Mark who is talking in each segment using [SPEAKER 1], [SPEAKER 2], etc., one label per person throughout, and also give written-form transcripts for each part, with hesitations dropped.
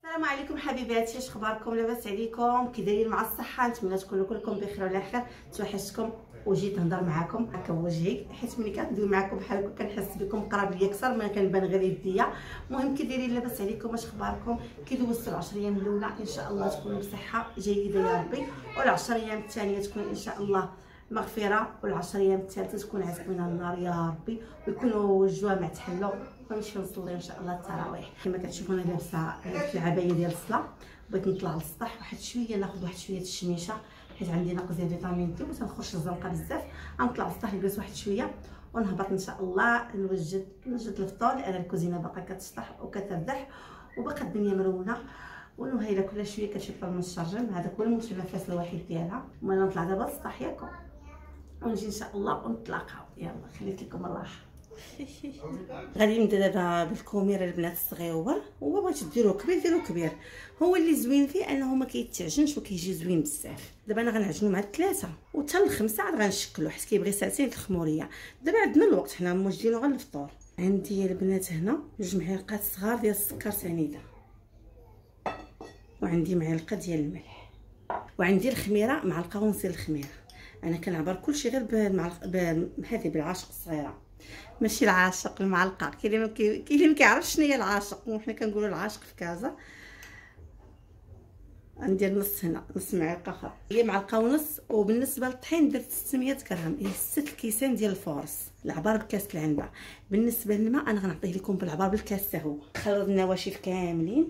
[SPEAKER 1] السلام عليكم حبيباتي، اش اخباركم؟ لاباس عليكم؟ كي دايرين مع الصحه؟ نتمنى تكونوا كلكم بخير وعلى خير. توحشتكم وجيت نهضر معكم هكا بوجهي، حيت ملي كندوي معكم بحال هكا كنحس بكم قراب ليا اكثر ما كنبان غير يديا. المهم كي دايرين؟ لاباس عليكم؟ اش اخباركم؟ كي دوزتوا العشر ايام الاولى ان شاء الله تكونوا بصحه جيده يا ربي، والعشر ايام الثانيه تكون ان شاء الله مغفره، والعشر ايام الثالثه تكون عزك من النار يا ربي، ويكونوا الجوامع تحلوا ونمشيو نصلي ان شاء الله التراويح. كما كتشوفوا انا لابسه العبايه ديال الصلاه، بغيت نطلع للسطح واحد شويه، ناخذ واحد شويه الشميشه حيت عندي نقص ديال فيتامين دي وتنخرج الزنقه بزاف. غنطلع للسطح نجلس واحد شويه ونهبط ان شاء الله نوجد الفطور، لان الكوزينه باقا كتشطح وكتردح وباقا الدنيا مرونه. ونهيله كل شويه كتشوف من الشرجم، هذاك هو المتنفس الوحيد ديالها. وانا نطلع دابا للسطح ياكم ونجي ان شاء الله ونتلاقاو. يلا خليت لكم الراحه. غادي نبدا دابا بالكوميره البنات الصغيور، هو بغيتو ديروه كبير ديروه كبير. هو اللي زوين فيه انه ما كيتعجنش وكيجي زوين بزاف. دابا انا غنعجنو مع الثلاثه وحتى الخمسه عاد غنشكلو حيت كيبغي ساعتين الخموريه. دابا عندنا الوقت، حنا موجدينو غير الفطور. عندي البنات هنا 2 معالق صغار ديال السكر سنيده، وعندي معلقه ديال الملح، وعندي الخميره معلقه ونص ديال الخميره. انا كنعبر كلشي غير هذه بالعاشق الصغيره، ماشي العاشق المعلقه. كاين اللي ما كيعرفش شنو هي العاشق، وحنا كنقولوا العاشق في كازا. ندير نص هنا، نص معلقه اخرى، هي معلقه ونص. وبالنسبه للطحين درت 600 غرام، هي 6 الكيسان ديال الفورس. العبار بكاس العنبه. بالنسبه للماء انا غنعطيه لكم بالعبار بالكاس حتى هو. خلط النواشف كاملين.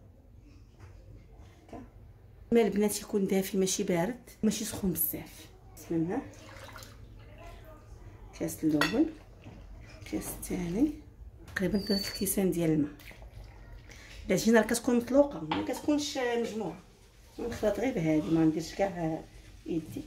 [SPEAKER 1] الماء البنات يكون دافي ماشي بارد ماشي سخون بزاف. بسم الله. كاس الاول، الكاس الثاني، تقريبا 3 الكيسان ديال الماء. العجينه راه كتكون مطلوقه ما كتكونش مجموعه، نخلط غير بهذه، ما نديرش كاع يدي.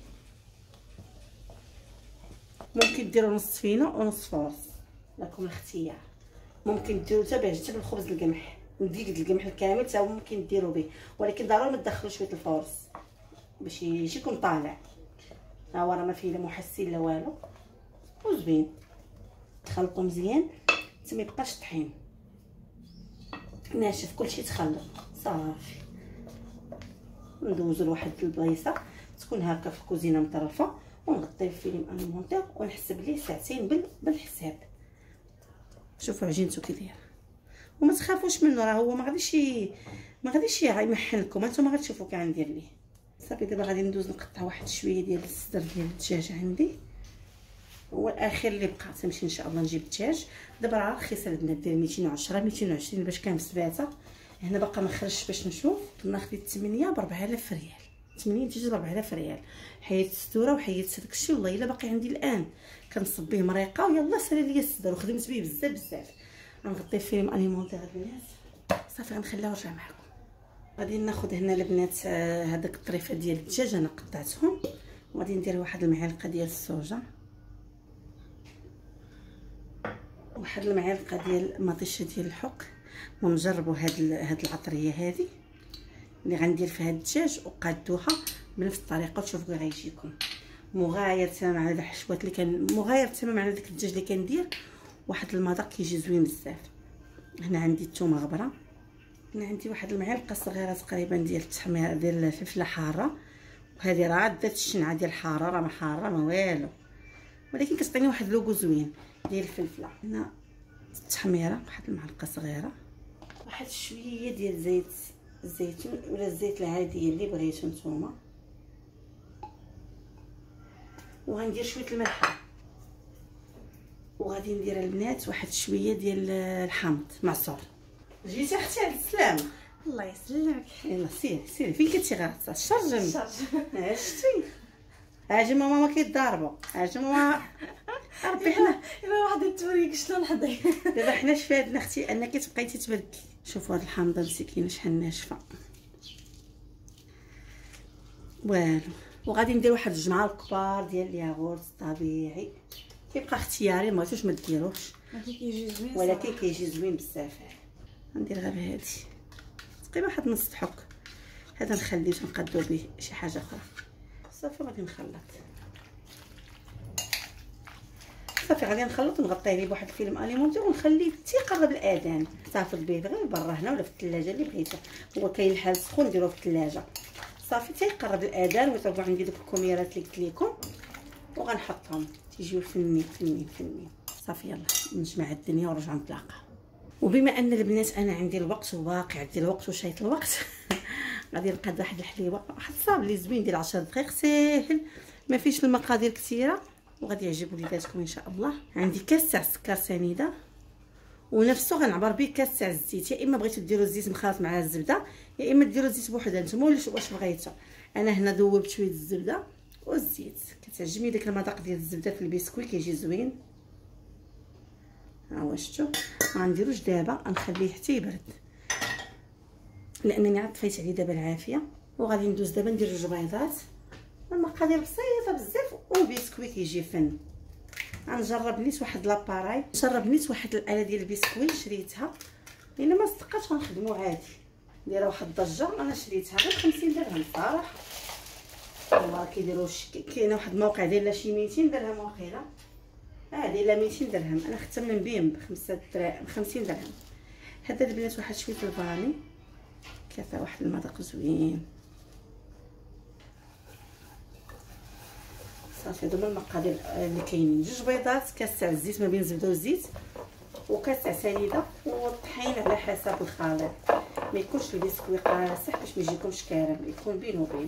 [SPEAKER 1] ممكن ديروا نص فينو ونص فورس، لكم الاختيار. ممكن ديروا حتى بالخبز القمح، ندير القمح الكامل حتى ممكن ديروا به، ولكن ضروري ما تدخلوا شويه الفورس باش يجيكم طالع. ها هو راه ما فيه لا محسن لا والو، وزوين. تخلطوا مزيان حتى ما يبقاش طحين ناشف، كلشي تخلط صافي. ندوزو لواحد البلايصه تكون هكا في الكوزينه مطرفه، ونغطيه بفيلم اليمونتير ونحسب ليه ساعتين بالحساب. شوفوا عجينته كي دايره، وما تخافوش منه، راه هو ما غاديش يمحن لكم. هانتوما غتشوفوا كي غندير ليه. صافي دابا غادي ندوز نقطع واحد شويه ديال الصدر ديال الدجاج عندي، هو الاخير اللي بقى. تمشي ان شاء الله نجيب الدجاج. دابا راه رخيصه البنات، دير 210 220 باش كان بسباته. هنا باقا ما خرجش باش نشوف. ناخذ 8 ب 4000 ريال، 8 دجاج ب 4000 ريال. حيدت الستوره وحيدت هذاك الشيء، والله الا باقي عندي الان كنصب به مريقه ويلا سالي ليا الصدر، وخدمت به بزاف. غنغطيه فيلم اليمونتير البنات. صافي غنخليها ونرجع معكم. غادي ناخذ هنا البنات هذاك الطريفه ديال الدجاج انا قطعتهم، وغادي ندير واحد المعلقه ديال الصوجه، واحد المعلقه ديال مطيشه ديال الحك. ونجربوا هاد العطريه هذه اللي غندير فيها الدجاج، وقادوها بنفس الطريقه وتشوفوا غيجيكم مغاير تماما على الحشوات اللي كان مغاير تماما على داك الدجاج اللي كندير. واحد المذاق كيجي زوين بزاف. هنا عندي الثومه غبره، هنا عندي واحد المعلقه صغيره تقريبا ديال التحمير ديال الفلفله حاره، وهذه راه دات الشنعه ديال الحاره، راه ما حاره ما والو، ولكن كتعطيني واحد لوغو زوين ديال الفلفله. هنا التحميره واحد المعلقه صغيره، واحد شويه ديال زيت الزيتون ولا الزيت العادي اللي بغيتو نتوما، وغندير شويه الملح، وغادي ندير البنات واحد شويه ديال الحامض معصور. جيتي اختي على السلامه.
[SPEAKER 2] الله يسلمك.
[SPEAKER 1] يلا سيري فين كنتي غاطه؟ الشرجم. شتي عاجم ماما ما كيتضاربوا، عاجم ماما ربي. حنا
[SPEAKER 2] الا واحد توريك شنو نحضر.
[SPEAKER 1] دابا حنا شفادنا اختي انك تبقيتي تبركي. شوفوا هاد الحامضه مسكينه شحال ناشفه، والو. وغادي ندير واحد 2 معالق كبار ديال الياغورت طبيعي، كيبقى اختياري، ما بغيتوش ما ديروش، ولكن كيجي زوين بزاف. ندير غير بهادي تقريبا واحد نص الحك. هذا نخليه نقادو به شي حاجه اخرى. صافي غادي نخلط. صافي غادي نخلط ونغطيه ليه بواحد الفيلم اليمونتير ونخليه حتى يقرب الاذان. احتفظ به غير برا هنا ولا في الثلاجه اللي بغيتو. هو كاين الحال سخون نديروه في الثلاجه صافي حتى يقرب الاذان ويطيبوا عندي دوك الكميرات اللي قلت لكم وغنحطهم تيجيو فنين فنين فنين. صافي يلا نجمع الدنيا ونرجعوا نتلاقاو. وبما ان البنات انا عندي الوقت وباقي عندي الوقت وشايط الوقت غادي نقاد واحد الحليوه واحد الصابلي زوين ديال 10 دقائق ساهل ما فيش المقادير كثيره وغادي يعجب وليداتكم ان شاء الله. عندي كاس تاع السكر سنيده ونفسه غنعبر به كاس تاع الزيت، يا اما بغيتو ديروا الزيت مخلط مع الزبده يا اما ديروا الزيت بوحدها نتوما واش بغيتو. انا هنا ذوبت شويه الزبده والزيت، كتعجبني داك المذاق ديال الزبده في البسكويت كيجي زوين. ها هو شفتوا ما نديروش دابا غنخليه حتى يبرد لانني عاد طفيت عليه دابا العافيه. وغادي ندوز دابا ندير جوج بيضات، المقادير بسيطه بزاف والبسكويت كيجي فن. غنجرب نيت واحد لاباراي، نجرب نيت واحد الاله ديال البسكويت شريتها الا ما صدقاتش غنخدمو عادي دايره واحد الضجه. انا شريتها غير 50 درهم صراحه والله. كيديروا كاينه واحد الموقع داير لها شي 200 درهم واقيلا، هادي لا 200 درهم انا خدتها من بيم ب 50 درهم. هذا البنات واحد شويه الفاني كيعطي واحد المذاق زوين. صافي هادو هما المقادير اللي كاينين. جوج بيضات، كاس تاع الزيت ما بين الزبده والزيت وكاس تاع سنيده والطحين على حسب الخليط. ما يكونش البسكويت قاصح باش ما يجيكمش كارم، يكون بين وبين.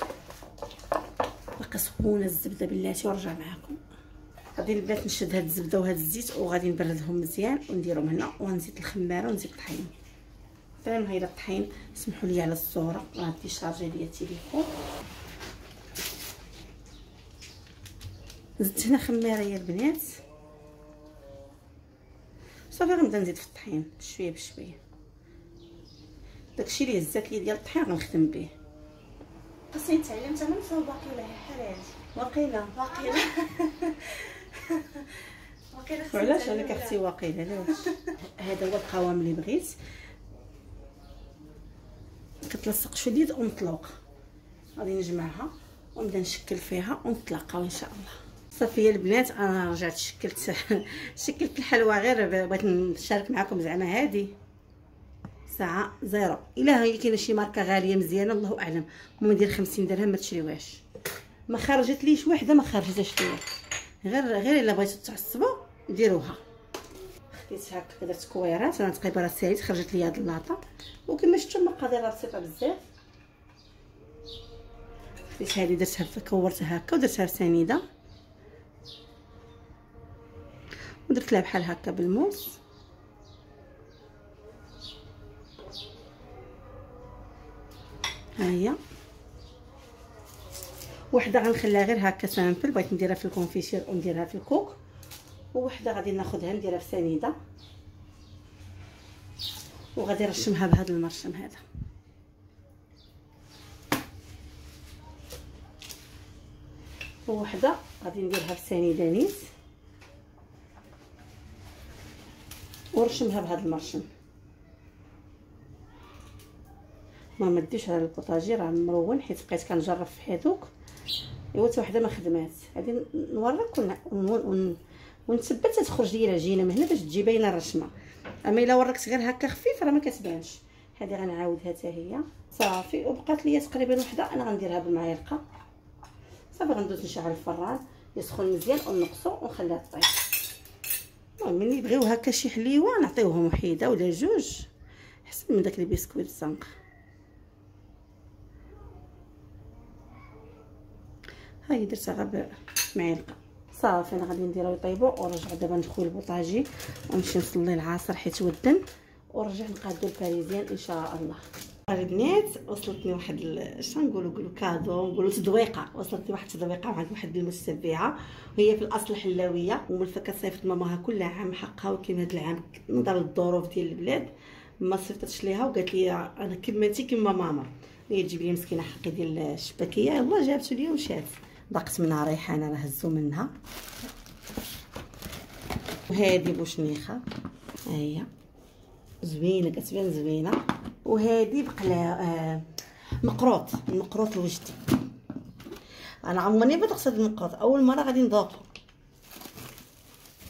[SPEAKER 1] باقا سخونه الزبده بلاتي ونرجع معكم. غادي البنات نشد هاد الزبده وهاد الزيت وغادي نبردهم مزيان ونديرهم هنا ونزيد الخماره ونزيد الطحين. تمام هايله الطحين. سمحوا لي على الصوره غادي شارجي ليا التليفون. زدت هنا خماره يا البنات صافي. غنبدا نزيد في الطحين بشويه بشويه. داكشي اللي هزات لي ديال الطحين غنخدم به.
[SPEAKER 2] خاصني نتعلم حتى من فوق باقي ولا حلال
[SPEAKER 1] واقيلا وعلاش انا كختي واقيلا علاش؟ هذا هو القوام اللي بغيت. كتلصق شويه ومطلوق. غادي نجمعها ونبدا نشكل فيها ونتلاقاو ان شاء الله. صافي يا البنات انا رجعت شكلت الحلوى غير بغيت نشارك معكم زعما هذه ساعه زيرو. الا هي كاينه شي ماركه غاليه مزيانه الله اعلم المهم ديال 50 درهم ما تشريوهاش. ما خرجت ليش وحده ما خرجتش ليا غير الا بغيتو تعصبوا ديروها. خديت هكا درت كويرات انا تقريبا راه ساليت خرجت ليا هاد اللاطه وكما شفتوا المقادير راه بسيطه بزاف. خديت هذه درتها كورتها هكا ودرتها سنيده ودرت لها بحال هكا بالموس. ها هي وحده غنخليها غير هكا سامبل بغيت نديرها في الكونفيسير ونديرها في الكوك، ووحده غادي ناخذها نديرها في سنيده وغادي نرشمها بهذا المرشم هذا. ووحده غادي نديرها في سنيده نيت ورشمها بهذا المرشم. ما ديش على البوطاجي راه مرون حيت بقيت كنجرب في هذوك ايوا حتى وحده ما خدمات. غادي نوريك ونثبت تخرج لي العجينه من هنا باش تجي باينه الرشمه. اما الا وركت غير هكا خفيف راه ما كتبانش. هذه غنعاودها حتى هي صافي. وبقات لي تقريبا وحده انا غنديرها بالمعلقه صافي. غندوز نشعل الفران يسخن مزيان ونقصو ونخليها طيب. المهم ملي يبغيو هكا شي حليوه نعطيوهم وحيده ولا جوج احسن من داك البسكويت الزنق. هاي درتها غير معلقه صافي. انا غادي نديرو يطيبوا ونرجع دابا ندخل البوطاجي ونمشي نصلي العصر حيت ودن ونرجع نقادو الباريزيان ان شاء الله. البنات وصلتني واحد نقولوا كادو نقولوا تدويقه. وصلتني واحد التدويقه عند واحد المتتبعه وهي في الاصل حلاويه وملفكه صيفط ماماها كل عام حقها. وكيما هذا العام نظرا للظروف ديال البلاد ما صيفطتش ليها وقالت لي انا كملتي كما ماما هي تجيب لي مسكينه حقي ديال الشباكيه. يلاه جابتو ليا ومشات. ضاقت منها ريحانه راه هزو منها. وهذه بوشنيخه ها هي زوينه كتبان زوينه. وهذه بقلا المقروط الوجدي. انا عمرني ما دقت هذا المقروط اول مره غادي نذوقو.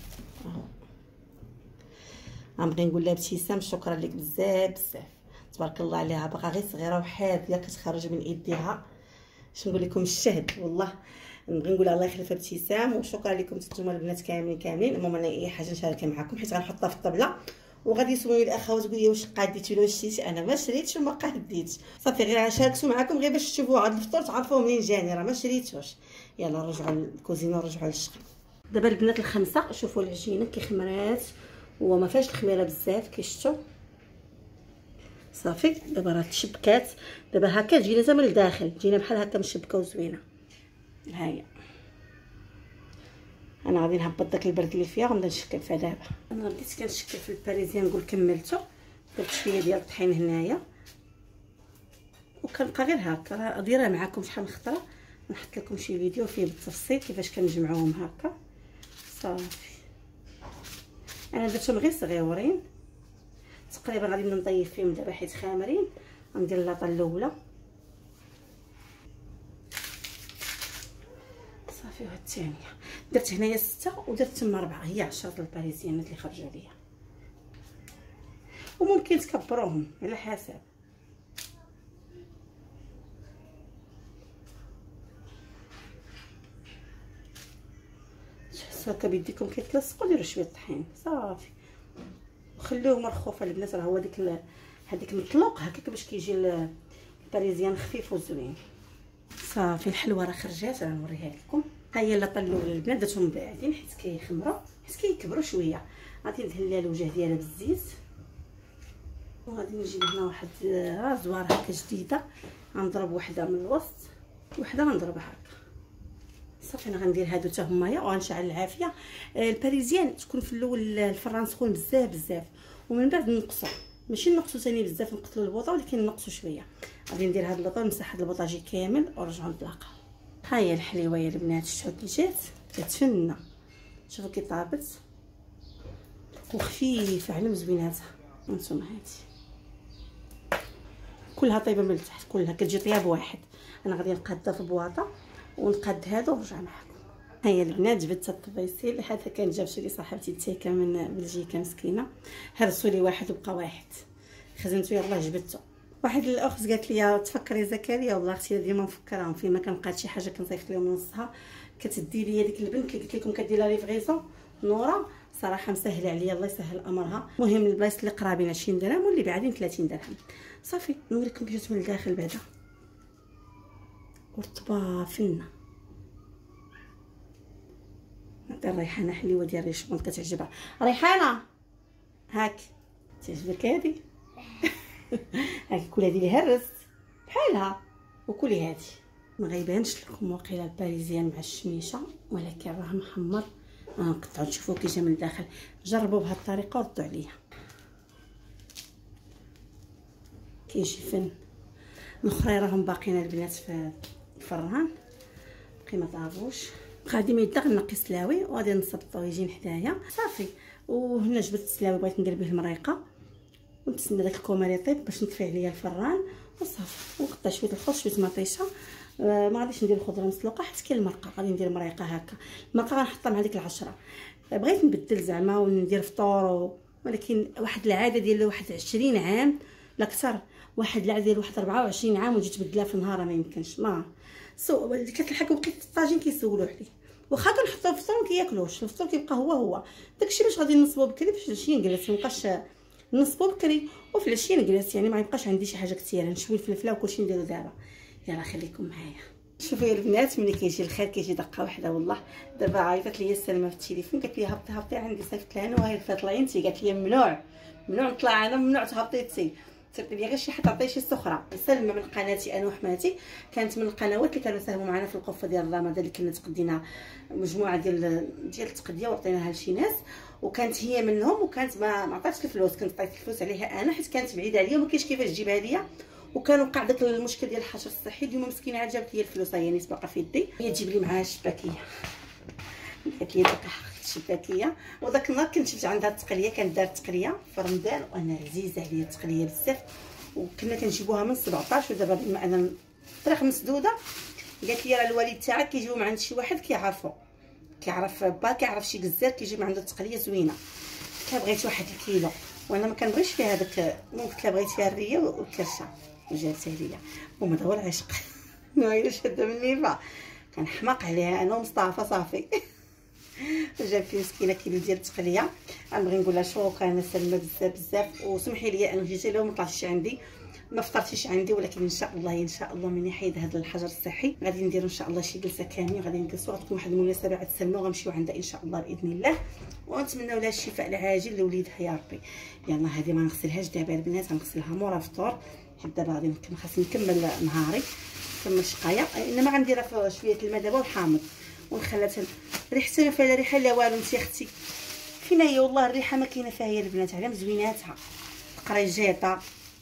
[SPEAKER 1] غنبغي نقول لها ابتسام شكرا لك بزاف بزاف، تبارك الله عليها، باقا غير صغيره وحاذيه كتخرج من ايديها. اش نقول لكم الشهد والله. نبغي نقول الله يخلف ابتسام، وشكرا لكم نتوما البنات كاملين. المهم انا اي حاجه نشاركها معكم حيت غنحطها في الطبله، وغادي يسولوني الاخوات تقول لي واش قاديتي ولا واش شريتي. انا ما شريتش وما قاديتش، صافي غير شاركتو معكم غير باش تشوفوا هذا الفطور تعرفوا منين جاني، راه ما شريتوش. يلا نرجعوا للكوزينه ونرجعوا للشغل. دابا البنات الخمسه شوفوا العجينه كي خمرات وما فيهاش الخميره بزاف كي شفتوا. صافي دابا راه تشبكات، دابا هكا تجينا زعما لداخل، تجينا بحال هكا مشبكه وزوينه. ها هي انا غادي نهبط داك البرد اللي فيها ونبدا نشكل فيها. دابا انا بديت كنشكل في الباريزيان، نقول كملته، درت شويه ديال الطحين هنايا وكنبقى غير هكا. راه دايره معكم شحال من خطره، نحط لكم شي فيديو فيه بالتفصيل كيفاش كنجمعوهم هكا. صافي انا درتهم غير صغيورين تقريبا، غادي نطيب فيهم دابا حيت خامرين. غندير اللاطه الاولى صافي، وهاد الثانيه درت هنايا 6 ودرت تما 4، هي 10 الباريزيانات اللي خرجوا ليا، وممكن تكبروهم على حسب. تحسوا هكا بيديكم كيتلصقوا، ديروا شويه طحين صافي وخليوه مرخوفه البنات. راه هو هذيك مطلوق هكاك باش كيجي الباريزيان خفيف وزوين. صافي الحلوه راه خرجات، راه نوريها لكم. ها هي اللاطه الاولى البنات درتهم باعدين حيت كيخمروا، حيت كيكبروا شويه. غادي ندهن ليها الوجه ديالها بالزيت، وغادي نجيب هنا واحد رازوار هكا جديده، غنضرب وحده من الوسط وحده غنضربها هكا. صافي انا غندير هادو حتى همايا وغنشعل العافيه. الباريزيان تكون في الاول الفران سخون بزاف بزاف، ومن بعد نقصوا، ماشي نقصوا ثاني بزاف نقتلوا البوطه، ولكن نقصوا شويه. غادي ندير هاد البوطه نمسح هاد البوطاجي كامل ونرجعوا نتلاقاو. ها هي الحليوه يا البنات، شفتوا كي جات كتفنى، شوفوا كي طابت وخفيفه على مزويناتها. هانتوما هادي كلها طيبه من التحت، كلها كتجي طياب واحد. انا غادي نقادها في بواطه ونقاد هذا ونرجع معكم. ها هي البنات جبت الطبيسيل، هذا كان جابتو لي صاحبتي التيكه من بلجيكا مسكينه، هرسوا لي واحد وبقى واحد، خزنتو يلاه جبدته. واحد الاخت قالت لي تفكري زكريا، والله اختي ديما مفكراهم فيما كنبقات شي حاجه كنصيفط لهم نصها، كتدي لي ديك البنت اللي قلت لكم كدير لها ليفغيزون نوره، صراحه مسهله عليا الله يسهل امرها. المهم البلايص اللي قرابين 20 درهم واللي بعادين 30 درهم. صافي نوريكم كيف جات من الداخل بعدا ورطبه فنه. نعطي الريحانه حليوه ديال ريشمونط كتعجبها. ريحانه هاك تعجبك هادي؟ هاك كل هادي اللي هرست بحالها وكلي هادي. ما غيبانش لكم واقيلا الباريزيان مع الشميشه، ولكن راه محمر. نقطعو تشوفوا كي جا من الداخل. جربوا بهذه الطريقه وردوا عليا، كيجي فن. الاخرين راهم باقيين البنات في الفران باقي ما طابوش. غادي ما يدغ نقي السلاوي وغادي نصبطو يجي حدايا صافي. وهنا جبت السلاوي بغيت ندير به المريقه، ونتسنى داك الكومير يطيب باش نطفي عليا الفران وصافي. ونقطع شويه الخضر شويه مطيشه. ما غاديش ندير الخضره مسلوقه حيت كاين المرقه، غادي ندير مريقه هكا. المرقه غنحطها مع ديك العشره. بغيت نبدل زعما وندير فطور، ولكن واحد العاده ديال واحد 20 عام لا اكثر، واحد العاده ديال واحد 24 عام وجيت تبدلها في نهار، ما يمكنش. ما كتلحق وقيت الطاجين كيسولوا عليه، واخا كنحطوه في الفطور ما كياكلوش، الفطور كيبقى هو داكشي. باش غادي نصبو بكري باش العشيه نجلس، مابقاش نصبو بكري وفي العشيه نجلس، يعني ما يبقاش عندي شي حاجه كثيره. نشوي الفلفله وكلشي نديرو دابا. يلا خليكم معايا. شوفوا يا البنات ملي كيجي الخير كيجي دقه واحده والله. دابا عيطت لي سلمى في التليفون قالت لي هبطي عندي صيفط لها انا وهي طلعي انت. قالت لي ممنوع نطلع انا، ممنوع تهبطي صيفط لي غير شي حد عطيه شي سخره. سلمى من قناتي انا وحماتي، كانت من القنوات اللي كانوا ساهموا معنا في القفه ديال رمضان اللي كنا تقدينا مجموعه ديال التقديه وعطيناها لشي ناس، وكانت هي منهم. وكانت ما عطاتش الفلوس، كنت عطيت الفلوس عليها انا حيت كانت بعيده عليا وما كاينش كيفاش تجيبها ليا، وكان وقع داك المشكل ديال الحجر الصحي. اليوم مسكينه عاد جابت لي الفلوس، هي نيت باقا في يدي، هي تجيب لي معاها الشباكيه. قالت لي باقا الشباكيه. وداك النهار كنت شفت عندها التقليه، كانت دارت تقليه في رمضان وانا عزيزه عليا التقليه بزاف، وكنا كنجيبوها من 17. ودابا بما انا الطريق مسدوده قالت لي راه الوالد تاعك كيجيو من عند شي واحد كيعرف با كيعرف شي جزار كيجي من عنده التقليه زوينه. بغيت 1 الكيلو، وانا ما كنبغيش فيها هذاك. قلت لها بغيت فيها الريه والكرشه وجابتها ليا، وما هو العشق. الا شاده مني كنحماق عليها انا ومصطفى صافي. جاب فيه مسكينه كيلو ديال التقليه. غنبغي نقول لها شكرا انا سلمى بزاف وسمحي لي انا جيت لها وما طلعتش عندي، ما فطرتيش عندي، ولكن ان شاء الله من يحيد هذا الحجر الصحي غادي نديرو ان شاء الله شي جلسه كامله، غادي نجلسو، غتكون واحد المناسبه عند سلمى وغنمشيو عندها ان شاء الله باذن الله، ونتمناو لها الشفاء العاجل لوليدها يا ربي. يلا هذه ما نغسلهاش دابا البنات، غنغسلها مورا الفطور، حيت دابا غادي خاصني نكمل نهاري، نكمل شقايه، انما غنديرها في شويه الماء دابا وحامض ونخلاتها. ريحتها ما فيها لا ريحه لا والو. انت يا اختي فين هي؟ والله الريحه ما كاينه فيها هي البنات، على مزويناتها قريجيطه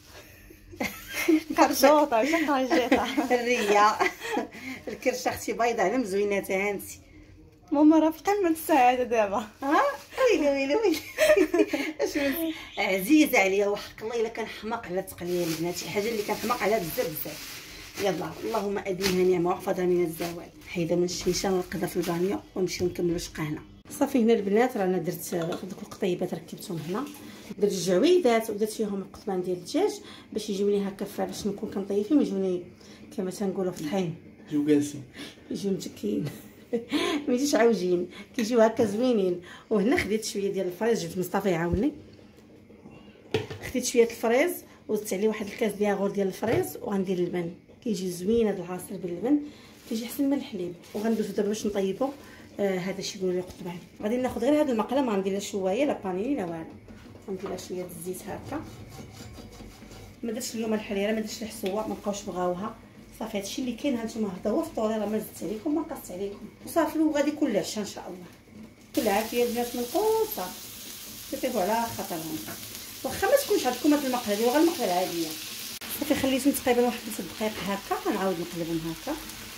[SPEAKER 2] كرشوطه واش قريجيطه
[SPEAKER 1] الريه الكرشه اختي بيضاء على مزويناتها. هانتي
[SPEAKER 2] ماما راه في قمه السعاده دابا.
[SPEAKER 1] ويلي اش عزيزه عليا، وحق الله الا كنحماق على التقليه البنات، شي حاجه اللي كنحماق عليها بزاف. يلا اللهم اديمها نعمه واحفظها من الزوال. حيده من الشيشه ونقدها في البانيو ونمشيو نكملوا شقانا. صافي هنا البنات رانا درت دوك القطيبات ركبتهم هنا، درت الجعويدات ودرت فيهم القطمان ديال الدجاج باش يجوني هكا باش نكون كنطيفهم يجوني كما تنقولوا في الطحين،
[SPEAKER 3] يجيو جالسين،
[SPEAKER 1] يجيو متكين ما يجيش عاوجين، كيجيو هكا زوينين. وهنا خديت شويه ديال الفريز، جبت مصطفى يعاوني، خديت شويه الفريز وزدت عليه واحد الكاس ديال غور ديال الفريز، وغندير اللبن، كيجي زوين هذا العصير باللبن، كيجي احسن من الحليب. وغندوزو دابا باش نطيبو هذا الشيء يقولوا لي قطبان. غادي ناخذ غير هذه المقله، ما غندير لا شوايه لا بانيني لا والو، غندير لها شويه الزيت هكا. ما درتش اليوم الحريره، ما درتش الحسوه، ما بقاوش بغاوها. صافي هادشي اللي كاين. هانتوما هذا هو فطوري، راه ما زدت عليكم ما قصت عليكم، وصافي وغادي كل عشاء ان شاء الله. كل عافيه البنات من القوه صافي كتبوا على خاطرهم، واخا ما تكونش عندكم هاد المقله ديال غير المقله العاديه. صافي خليتهم تقريبا واحد 3 دقائق هكا، غنعاود نقلبهم هكا.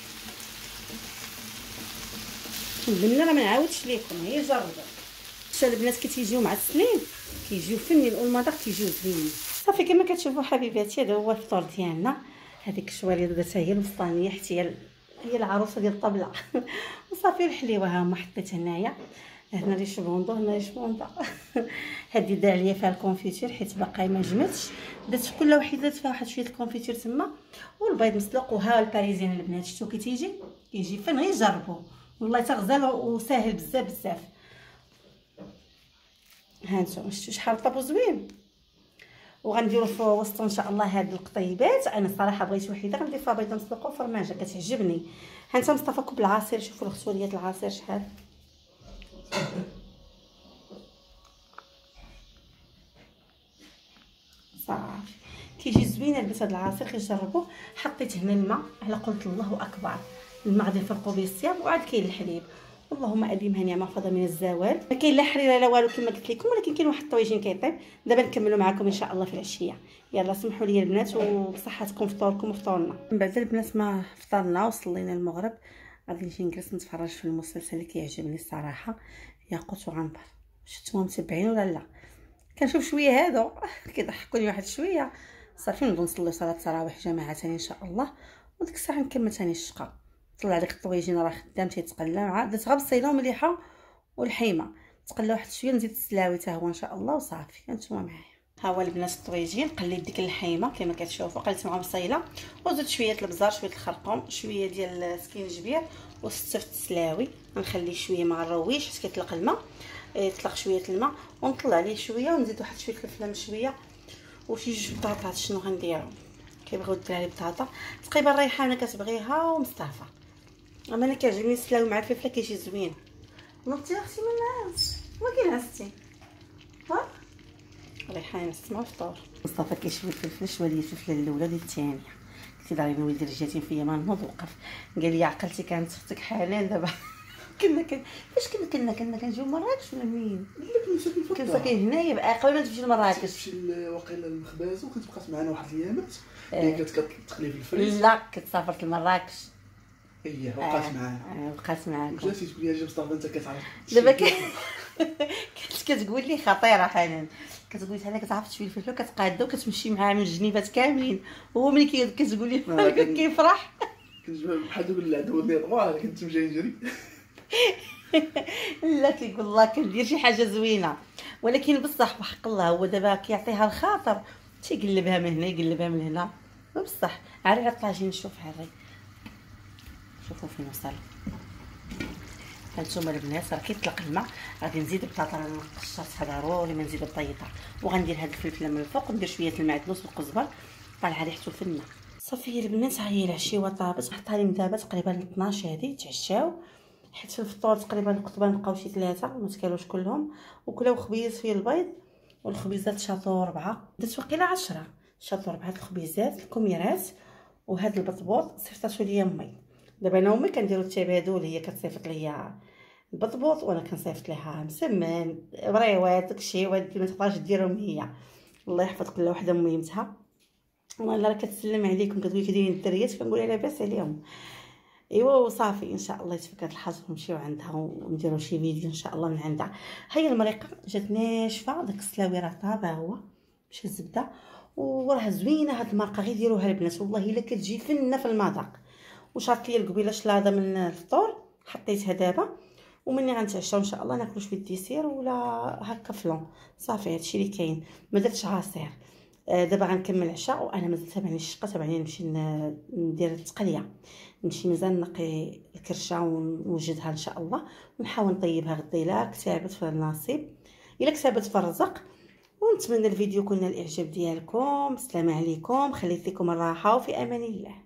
[SPEAKER 1] البنه راه ما نعاودش ليكم، هي جربوا. شتو البنات كتيجيو مع السنين كيجيو فنين والمذاق كيجيو زوينين. صافي كما كتشوفوا حبيباتي هذا هو الفطور ديالنا. هذيك الشواليه درتها هي الوسطانيه حتى هي العروسه ديال الطبله. وصافي الحليوه ها هما حطيت هنايا، هنا لي شبوندو هنا لي شبوندا. هذه داليه فيها الكونفيتير حيت باقي ما جمدتش، درت في كل وحده درت فيها واحد شويه الكونفيتير تما، والبيض مسلوق. وها الباريزيان البنات شفتوا كيجي فين، غير جربوه والله تغزال وساهل بزاف. هانتوما شفتوا شحال طابو زوين. وغنديروا في وسط ان شاء الله هاد القطيبات. انا الصراحه بغيت وحده غندير فيها بيضه مسلوقه وفرماجه كتعجبني. هانتا مصطفى كوب العصير، شوفوا الخصوه ديال العصير شحال صافي كيجي زوين البس. هاد العصير كيجربوه. حطيت هنا الماء على قلت الله اكبر، الماء غادي نفرقوا به الصيام، وعاد كاين الحليب. اللهم اديمها نعمه فضل من الزوال. ما كاين لا حريره لا والو كما قلت لكم، ولكن كاين واحد الطويجين كيطيب. دابا نكملوا معكم ان شاء الله في العشيه. يلا سمحوا لي البنات وبصحتكم فطوركم وفطورنا. من بعد البنات ما فطرنا وصلينا المغرب، غادي نجي نجلس نتفرج في المسلسل اللي كيعجبني الصراحه، ياقوت وعنبر. شفتوهم متبعين ولا لا؟ كنشوف شويه هادو كيضحكوني واحد شويه. صافي نبداو نصليو صلاه التراويح جماعه ثاني ان شاء الله، وديك الساعه نكمل ثاني الشقه. طلع داك الطويجين راه خدام تيتقلى، مع درت غير البصيله ومليحه والحيمه، تقلى واحد شويه، نزيد السلاوي حتى هو ان شاء الله وصافي. هانتوما معايا ها هو البنات الطويجين. قليت ديك الحيمه كما كتشوفوا، قليت معهم بصيله وزدت شويه البزار شويه الخرقوم شويه ديال السكينجبير وستفت السلاوي. غنخليه شويه مع الرويش حيت كيطلق الماء، يطلق شويه الماء ونطلع عليه شويه، ونزيد واحد شويه الفلفله مشويه وشي جوج بطاطات. شنو غنديرو؟ كيبغيو الدراري بطاطا تقريبا، ريحانه كتبغيها ومصطفى. اما انا كيعجبني السلاوي مع الفلفله كيجي زوين. نوضتي اختي من الناس ما كينعستي ها ريحانه نسمع الفطور. مصطفى كيشوي الفلفل شويه الفلفله الاولى ديال الثانيه. قلت له دابا وليدي رجعتي فيا ما نوض وقف. قال لي عقلتي كانت اختك حنان دابا. فاش كنا كنجيو مراكش ولا منين؟ كنت ساكن هنايا بقى قبل ما تمشي لمراكش.
[SPEAKER 3] تمشي واقيلا للمخباز وكنت بقات معنا واحد الايامات اللي كانت كتقلي في الفريز.
[SPEAKER 1] لا كنت سافرت لمراكش.
[SPEAKER 3] ايه وقعت معانا.
[SPEAKER 1] بقات معاكم.
[SPEAKER 3] جاتي تقول لي اجي مصطفى انت كتعرف
[SPEAKER 1] دابا كنت كتقول لي خطيره حنان، كتقول لي انا كتعرف تشوي الفلفل وكتقاده وكتمشي معاه من الجنيبات كاملين، هو ملي كتقول لي كيفرح.
[SPEAKER 3] كنت بحال دوك العدو ديال الروح كنت جاي نجري.
[SPEAKER 1] لا كيقول الله كندير شي حاجه زوينه، ولكن بصح بحق الله هو دابا كيعطيها الخاطر تيقلبها من هنا يقلبها من هنا. بصح عارف طاجين نشوف عاري شوفوا فين وصل. هانتوما البنات راه كيطلق الماء، غادي نزيد بطاطا نقشرتها ضروري ما نزيد الطيطه، وغندير هاد الفلفله من الفوق وندير شويه المعدنوس والقزبر طالعه ريحته فنه. صافي البنات ها هي العشيوه طابت، حطها لي دابا تقريبا 12 هادي تعشاو، حيت في الفطور تقريبا نقدر نبقاو شي 3 ما تكالوش كلهم، وكلاو خبيز فيه البيض والخبيزات شاطو 4 درت واقيلا 10 شاطو 4 الخبيزات الكميرات وهاد البطبوط صيفطاتو ليا امي. دابا انا وامي كنديرو التبادل، هي كتصيفط ليا البطبوط وانا كنصيفط ليها مسمن بريوات داكشي، وهاد ما تقدرش ديرهم هي. الله يحفظ كل وحده ميمتها. والله راه كتسلم عليكم كتقولي كي الدريات كنقول لها لاباس عليهم. ايوا وصافي ان شاء الله يتفك هاد الحظ ونمشيو عندها ونديرو شي فيديو ان شاء الله من عندها. هي المريقه جات ناشفه، داك السلاوي راه طاب هو ماشي الزبده، وراه زوينه هاد المرقه غير ديروها البنات والله الا كتجي فنه في المذاق. وشربت لي القبيله شلاضه من الفطور حطيتها دابا، ومني غنتعشاو ان شاء الله ناكلو شويه ديسير ولا هكا فلون. صافي هادشي اللي كاين، ما درتش عصير. دابا غنكمل العشاء وانا مازال تابعني الشقه، تابعني نمشي ندير التقليه، نمشي مزال نقي الكرشه ونوجدها ان شاء الله، ونحاول نطيبها غدا الا كتابت في النصيب الا كتابت في الرزق. ونتمنى الفيديو يكون الاعجاب ديالكم. السلام عليكم، خليت لكم الراحه وفي امان الله.